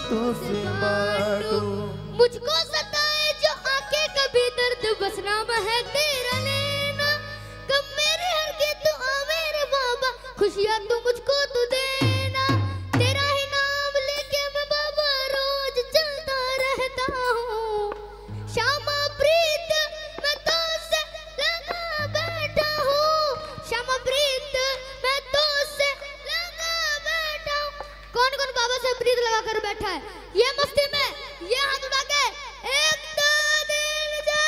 बहुतों से बाटूं। मुझको सताए जो आके कभी दर्द बस नाम है तेरा लेना। कब मेरे हर के तू आ मेरे बाबा, खुशियाँ तू मुझको तू देना। तेरा ही नाम लेके मैं बाबा रोज चलता रहता हूँ। श्यामा प्रीत मैं तो से लगा बैठा हूँ। श्यामा प्रीत मैं तो से लगा बैठा हूँ। कौन कौन बाबा से प्रीत लगा कर बैठा है? ये मस्ती में ये हाथ उठा के एक दो दिन जा।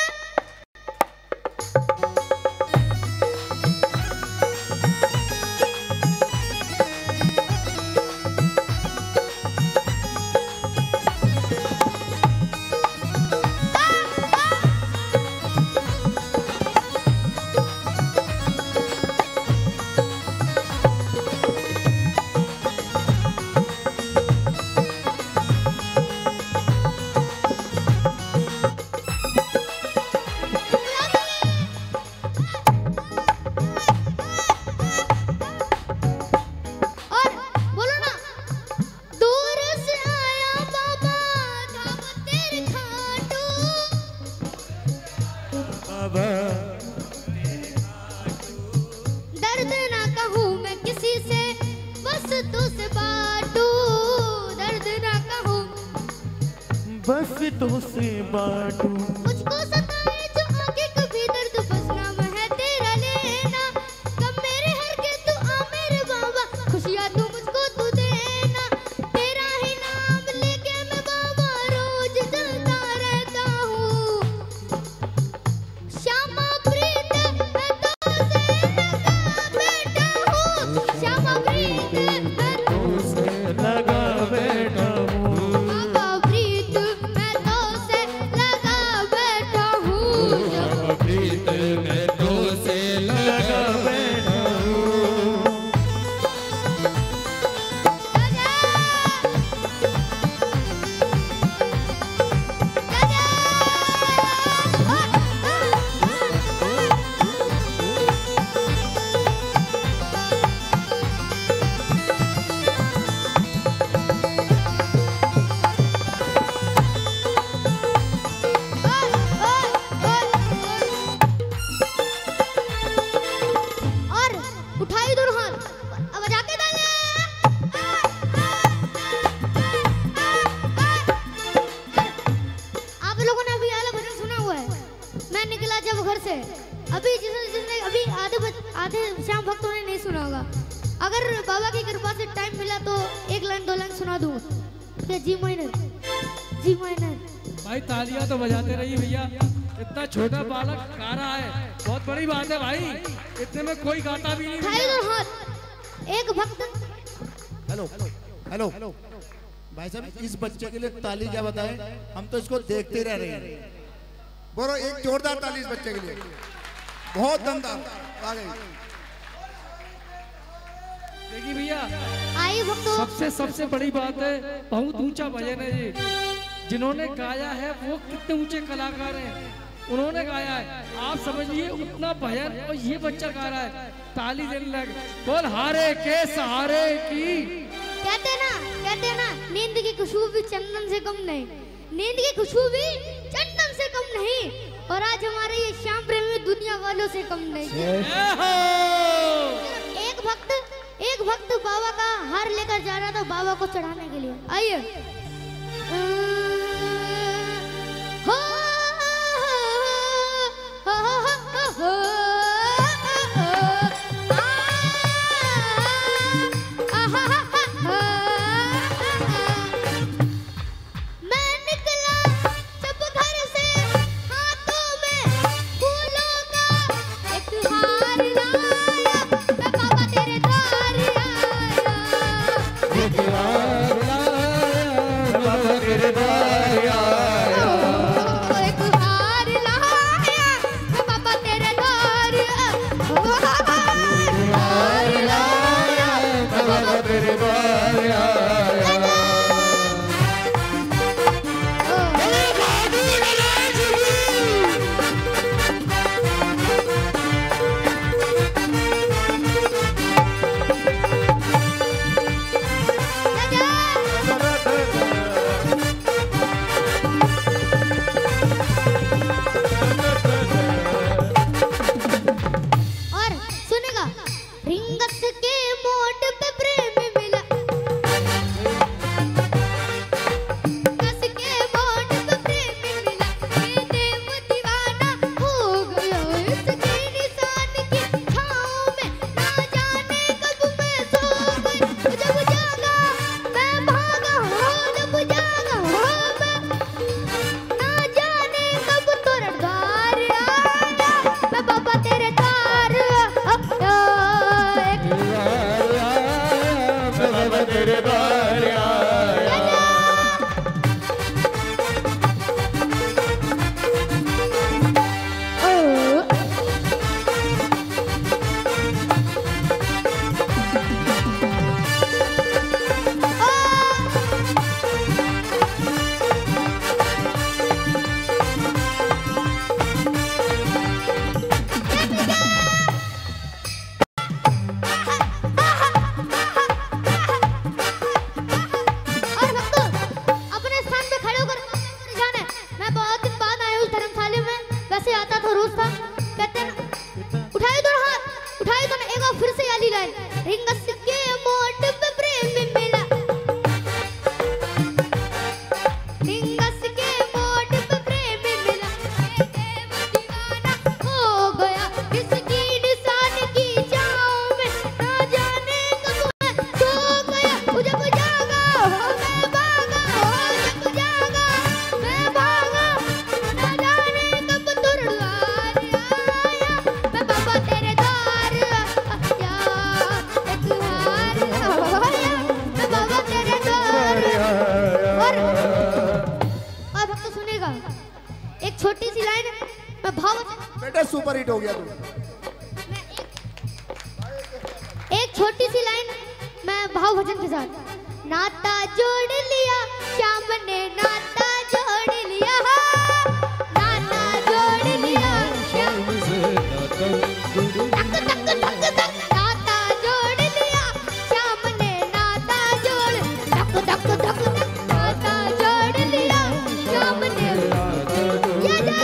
और बोलो ना, दूर से आया बाबा धाम तेरे खाटू। बाबा दर्द ना कहूँ मैं किसी से, बस तू से बाटू। दर्द ना कहूँ बस तुझसे बाटूं। मुझको सताए जो आगे कभी दर्द बस नाम है तेरा लेना। कब मेरे हर के तू आ मेरे बाबा, खुशियाँ तू मुझको तू देना। तेरा ही नाम लेके मैं बाबा रोज चलता रहता हूँ। श्यामा प्रीत मैं तो से लगा बैठा हूँ। श्यामा प्रीत मैं तो तुझसे लगा बैठा हूँ। बाबा प्रीत मैं तो से लगा बैठा हूँ। प्रीत मैं तुझसे लगा बैठा हूँ। और उठाई दोनों हाथ, अब जाके डाले। आप लोगों ने अभी वाला भजन सुना हुआ है, मैं निकला जब घर से। अभी जिसने अभी आधे श्याम भक्तों ने नहीं सुना होगा। अगर बाबा की कृपा से टाइम मिला तो एक लाइन दो लाइन सुना दूँ। G minor, G minor. भाई तालियां तो बजाते रहिए भैया। इतना छोटा बालक गा रहा है, बहुत बड़ी बात है भाई। इतने में कोई गाता भी नहीं उठाई भैया। दोनों हाथ। एक भक्त हेलो हेलो भाई साहब, इस बच्चे के लिए ताली क्या बताएं, हम तो इसको देखते रह रहे हैं। बोलो एक जोरदार ताली इस बच्चे के लिए, बहुत दमदार आ गई। देखिए भैया, आई भक्तों। सबसे बड़ी बात है, बहुत ऊंचा भजन है ये। जिन्होंने गाया है वो कितने ऊंचे कलाकार हैं, उन्होंने गाया है। आप समझिए उतना भजन और ये बच्चा गा रहा है, ताली देने लग। बोल हारे के सहारे की। कहते हैं ना नींद की खुशबू भी चंदन से कम नहीं। नींद की खुशबू भी चंदन से कम नहीं। और आज हमारे ये श्याम प्रेमी दुनिया वालों से कम नहीं। एक भक्त बाबा का हार लेकर जा रहा था बाबा को चढ़ाने के लिए। आइए। हो, हो, हो, हो, मैं निकला जब घर से, हाथों में फूलों का एक हार लाया। मैं बाबा तेरे द्वार आया। एक हार लाया। के मोड़ पे प्रेम मिला, कस के मोड़ पे प्रेम मिला, ये देव दीवाना हो गया इसके निशान की छाँव में, ना जाने कब मैं सो गई, जब जागा मैं भागा हो, जब जागा हो मैं, ना जाने कब तोरा द्वार आया, मैं बाबा तेरे द्वार आया, बाबा तेरे द्वार आया। और भक्तों, अपने स्थान पे खड़े होकर जाने, मैं बहुत दिन बाद आया हूँ धर्मशाला में, वैसे आता तो रोज था, कहते हैं उठाए तो हाथ, उठाए तो एक बार फिर से याली लाइन, रिंगस के मोड़ पे प्रेम मिला, रिंगस के मोड़ पे प्रेम मिला, ये देव दीवाना हो गया इसकी निशान की छाँव में, ना जाने कब मैं सो गया, जब जागा हो मैं भागा हो, जब जागा मैं भागा, ना जाने कब तोरा द्वार आया, मैं बाबा तेरे द्वार आया, एक हार आया, मैं बाबा तेरे द्वार आया। और भक्त सुनेगा एक छोटी सी लाइन, मैं भाव बेटा सुपर हिट हो गया तू। एक छोटी सी लाइन मैं भाव भजन के साथ, नाता जोड़ लिया श्याम ने, नाता जोड़ लिया, नाता जोड़ लिया श्याम से, नाता जोड़ लिया श्याम ने, नाता जोड़, धक धक धक, नाता जोड़ लिया श्याम ने, ये जा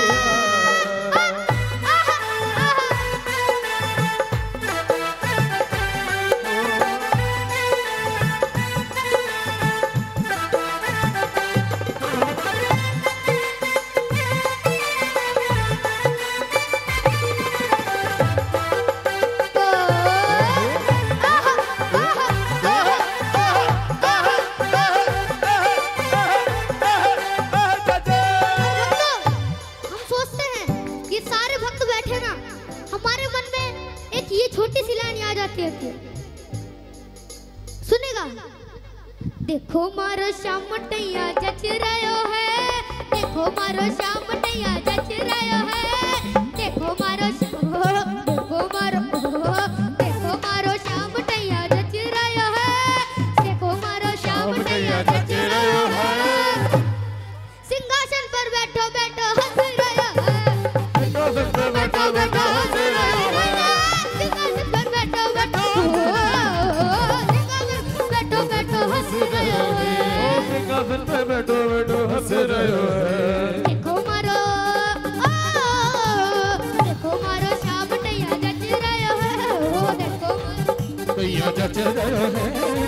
हम सोचते हैं ये सारे भक्त बैठे ना, हमारे मन में एक ये छोटी सी लाइन याद आती है, सुनेगा, देखो मारो श्याम टैया जच रहो है, देखो मारो श्याम टैया जच रहो है, देखो मारो देखो मारो श्याम टैया जच रहो है, देखो मारो श्याम टैया जच रहो है, सिंहासन पर बैठो बैठो हंस रहो है, बैठो बैठो हंस रहो है, सिंहासन पर बैठो बैठो, बैठो बैठो हंस रहो है, सिंहासन पे बैठो बैठो हंस रहे हो। देखो मारो श्याम टैया जच रहो है, देखो मारो तैया जच रहे हो।